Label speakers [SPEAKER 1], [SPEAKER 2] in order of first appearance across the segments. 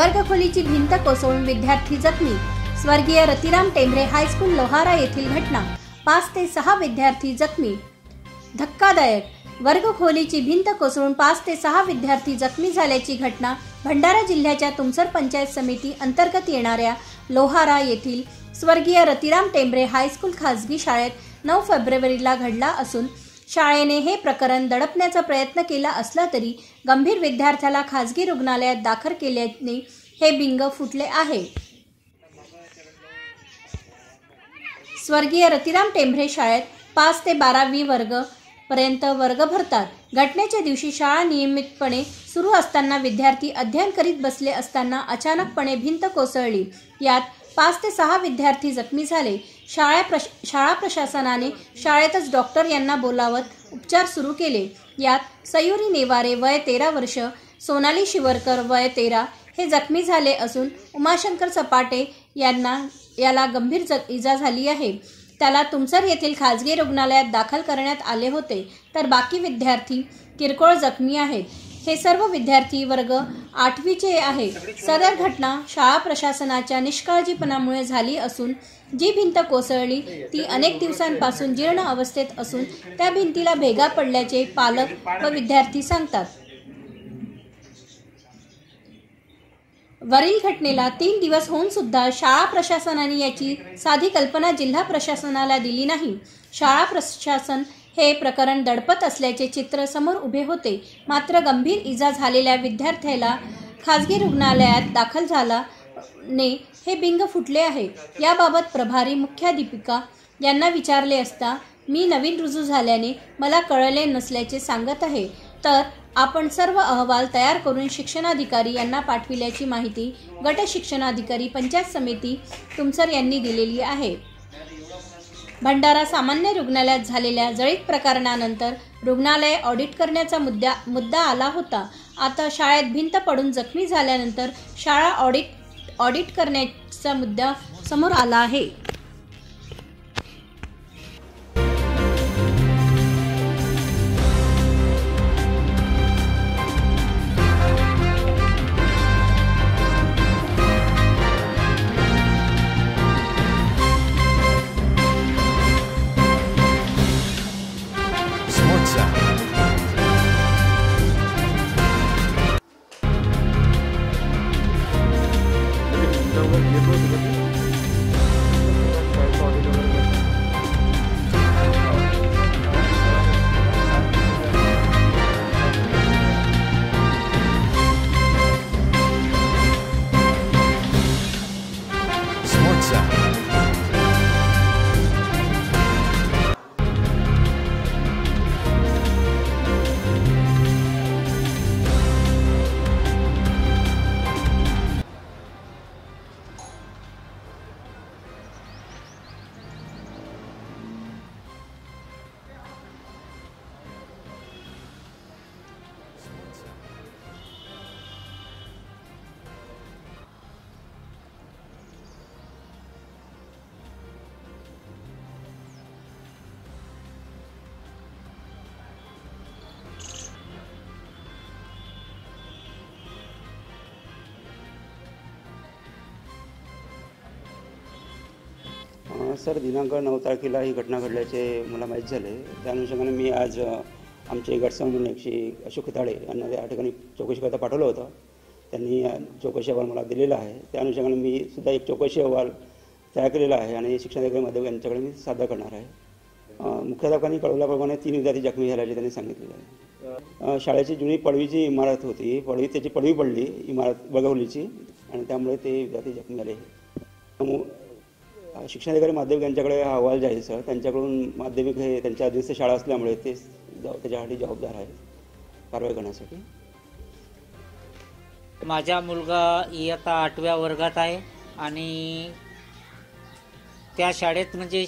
[SPEAKER 1] वर्गखोलीची भिंत कोसळून विद्यार्थी जखमी। स्वर्गीय रतिराम टेंभरे हायस्कूल लोहारा येथील घटना। 5 ते 6 विद्यार्थी जखमी। धक्कादायक, वर्गखोलीची भिंत कोसळून 5 ते 6 विद्यार्थी जखमी झाल्याची घटना भंडारा जिल्ह्याच्या तुमसर पंचायत समिती अंतर्गत येणाऱ्या लोहारा येथील स्वर्गीय रतिराम टेंभरे हायस्कूल खासगी शाळेत 9 फेब्रुवारीला घडला असून शाळेने हे प्रकरण दडपण्याचा प्रयत्न केला असला तरी गंभीर विद्यार्थ्याला खासगी रुग्णालयात दाखल केल्याने हे बिंग फुटले आहे। स्वर्गीय रतिराम टेंभरे शाळेत 5 ते 12वी वर्ग पर्यंत वर्ग भरतात। घटनेच्या दिवशी शाळा नियमितपणे सुरू असताना विद्यार्थी अध्ययन करीत बसले असताना अचानकपणे भिंत कोसळली। यात 5 ते 6 विद्यार्थी जखमी झाले। शाळा प्रशासनाने शाळेतच डॉक्टर यांना बोलावत उपचार सुरू केले। यात सयुरी नेवारे वय 13 वर्ष, सोनाली शिवरकर वय 13 हे जखमी झाले असून उमाशंकर सपाटे याला गंभीर इजा झाली आहे। त्याला तुमसर येथील खासगी रुग्णालयात दाखल करण्यात आले होते, तर बाकी विद्यार्थी किरकोळ जखमी आहेत। हे सर्व विद्यार्थी वर्ग 8वीचे आहे। सदर घटना शाळा प्रशासनाच्या निष्काळजीपणामुळे झाली असून जी भिंत कोसळली ती अनेक दिवसांपासून जीर्ण अवस्थेत असून त्या भिंतीला भेगा पडल्याचे पालक व विद्यार्थी सांगतात। वरील घटनेला 3 दिवस होऊन सुद्धा शाळा प्रशासनाने याची साधी कल्पना जिल्हा प्रशासनाला दिली नाही। शाळा प्रशासन हे प्रकरण दडपत असल्याचे चित्र समोर उभे होते। मात्र गंभीर इजा झालेल्या विद्यार्थ्याला खासगी रुग्णालयात दाखल झाल्याने हे बिंग फुटले आहे। याबाबत प्रभारी मुख्याध्यापिका यांना विचारले असता मी नवीन रुजू झाल्याने मला कळले नसल्याचे सांगत आहे, तर आपण सर्व अहवाल तयार करून शिक्षणाधिकारी यांना पाठविल्याची माहिती गट शिक्षणाधिकारी पंचायत समिती तुमसर यांनी दिलेली आहे। भंडारा सामान्य रुग्णालयात झालेल्या जळीत प्रकरणानंतर रुग्णालय ऑडिट करण्याचा मुद्दा आला होता। आता शाळेत भिंत पडून जखमी झाल्यानंतर शाळा ऑडिट करण्याचा मुद्दा समोर आला आहे।
[SPEAKER 2] सर, दिनांक 9 तारखेला ही घटना घडल्याचे मला माहीत झाले। त्या अनुषंगाने मी आज आमचे गटसमन्वयक श्री अशोक खताळे यांना त्या ठिकाणी चौकशीकरता पाठवलं होतं। त्यांनी चौकशी अहवाल मला दिलेला आहे। त्या अनुषंगाने मी सुद्धा एक चौकशी अहवाल तयार केलेला आहे आणि शिक्षणाधिकारी माध्यम यांच्याकडे मी सादर करणार आहे। मुख्याध्यापकांनी कळवल्याप्रमाणे 3 विद्यार्थी जखमी झाल्याचे त्यांनी सांगितलेले आहे। शाळेची जुनी पडवीची इमारत होती, त्याची पडवी पडली इमारत वर्गखोलीची आणि त्यामुळे ते विद्यार्थी जखमी झाले। शिक्षणाधिकारी माध्यमिक यांच्याकडे हा अहवाल जाईल सर। त्यांच्याकडून माध्यमिक हे त्यांच्या अधीनस्थ शाळा असल्यामुळे ते त्याच्यासाठी जबाबदार आहे कारवाई करण्यासाठी।
[SPEAKER 3] माझा मुलगा इयत्ता 8व्या वर्गात आहे आणि त्या शाळेत म्हणजे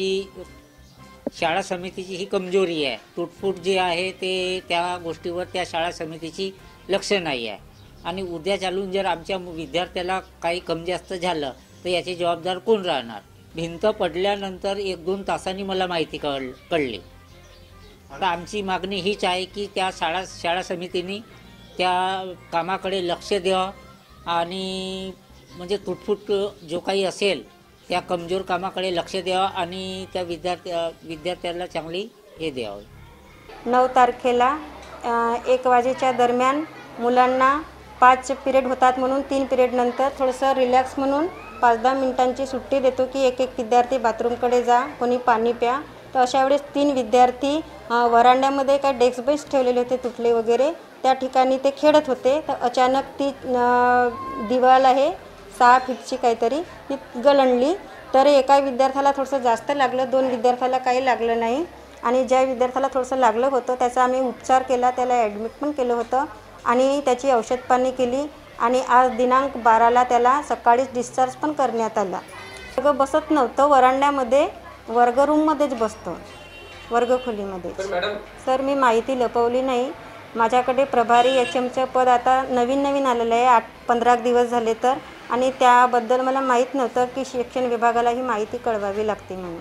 [SPEAKER 3] शाळा समितीची ही कमजोरी आहे। तुटफूट जे आहे ते त्या गोष्टीवर त्या शाळा समितीची लक्ष नाही आहे आणि उद्या चालून जर आमच्या विद्यार्थ्याला काही कमी जास्त झालं तर याची जबाबदार कोण राहणार? भिंत पडल्यानंतर 1-2 तासांनी मला माहिती कळली। तर आमची मागणी हीच आहे की त्या शाळा समितीने त्या कामाकडे लक्ष द्यावं आणि म्हणजे तुटफूट जो काही असेल त्या कमजोर कामाकडे लक्ष द्यावं आणि त्या विद्यार्थ्याला चांगली हे द्यावं.
[SPEAKER 4] 9 तारखेला 1 वाजेच्या दरम्यान मुलांना 5 पिरियड होतात म्हणून 3 पिरियड नंतर थोडंसं रिलॅक्स म्हणून 5-10 मिनिटांची सुट्टी देतो की एक विद्यार्थी बाथरूमकडे जा, कोणी पाणी प्या. तर अशा वेळेस 3 विद्यार्थी वरांड्यामध्ये काय डेस्क बेंच ठेवलेले होते तुटले वगैरे, त्या ठिकाणी ते खेळत होते. तर अचानक ती दिवाल आहे 6 फीटची काहीतरी, ती गलंडली. तर एका विद्यार्थ्याला थोडंसं जास्त लागलं, 2 विद्यार्थ्याला काही लागलं नाही. आणि ज्या विद्यार्थ्याला थोडंसं लागलं होतं त्याचा आम्ही उपचार केला, त्याला ॲडमिट पण केलं होतं आणि त्याची औषधपाणी केली. आणि आज दिनांक 12ला त्याला सकाळीच डिस्चार्ज पण करण्यात आला. वर्ग बसत नव्हतं, वरांड्यामध्ये वर्गरूममध्येच बसतो, वर्गखोलीमध्ये. सर मी माहिती लपवली नाही. माझ्याकडे प्रभारी HMचं पद आता नवीन आलेलं आहे, 8-15 दिवस झाले तर. आणि त्याबद्दल मला माहीत नव्हतं की शिक्षण विभागाला ही माहिती कळवावी लागते म्हणून.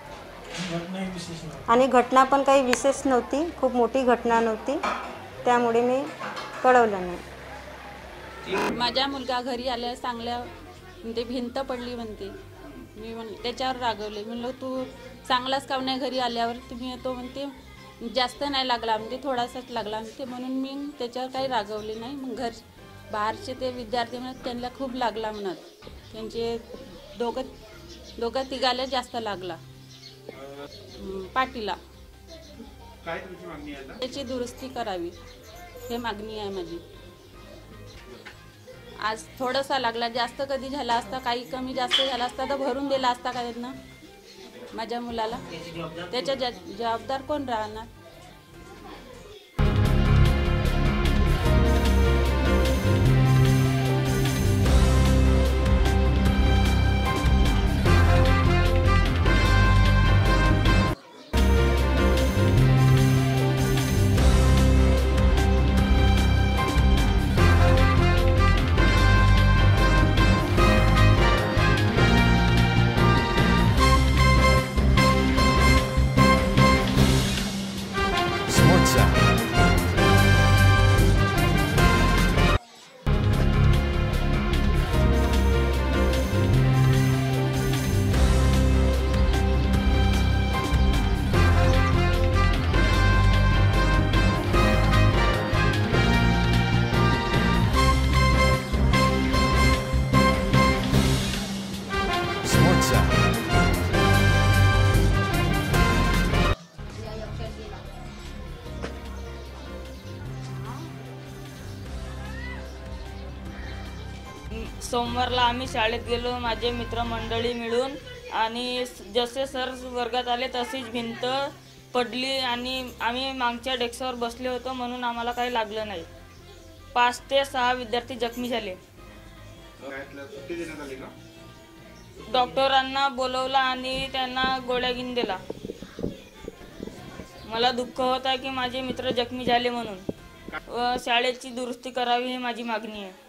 [SPEAKER 4] आणि घटना पण काही विशेष नव्हती, खूप मोठी घटना नव्हती, त्यामुळे मी कळवलं नाही.
[SPEAKER 5] माझा मुलगा घरी आल्या चांगल्या म्हणजे भिंत पडली म्हणते. मी त्याच्यावर रागवले, म्हणलं तू चांगलाच का नाही घरी आल्यावर तुम्ही येतो म्हणते. जास्त नाही लागला म्हणजे थोडासाच लागला म्हणते, म्हणून मी त्याच्यावर काही रागवले नाही. मग बाहेरचे ते विद्यार्थी म्हणत त्यांना खूप लागला म्हणत, त्यांचे दोघं तिघाला जास्त लागला पाठीला. त्याची दुरुस्ती करावी हे मागणी आहे माझी. आज थोडासा लागला, जास्त कधी झाला असता, काही कमी जास्त झाला असता तर भरून दिला असता का त्यांना माझ्या मुलाला. त्याच्या जबाबदार कोण राहणार.
[SPEAKER 6] सोमवारला आम्ही शाळेत गेलो, माझे मित्रमंडळी मिळून. आणि जसे सर वर्गात आले तशीच भिंत पडली आणि आम्ही मागच्या डेस्कवर बसले होतो म्हणून आम्हाला काही लागलं नाही. 5 ते 6 विद्यार्थी जखमी झाले. डॉक्टरांना बोलवलं आणि त्यांना गोळ्या घेऊन दिला. मला दुःख होत आहे की माझे मित्र जखमी झाले म्हणून. शाळेची दुरुस्ती करावी ही माझी मागणी आहे.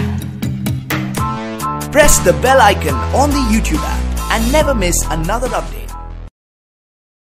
[SPEAKER 7] Press the bell icon on the YouTube app and never miss another update.